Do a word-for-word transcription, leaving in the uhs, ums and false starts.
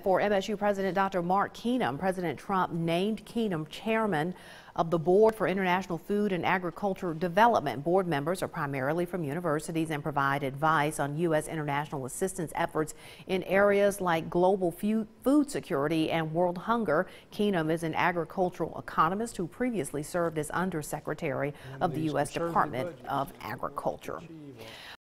for M S U President Doctor Mark Keenum. President Trump named Keenum chairman of the Board for International Food and Agriculture Development. Board members are primarily from universities and provide advice on U S international assistance efforts in areas like global food security and world hunger. Keenum is an agricultural economist who previously served as Undersecretary of the U S Department of Agriculture.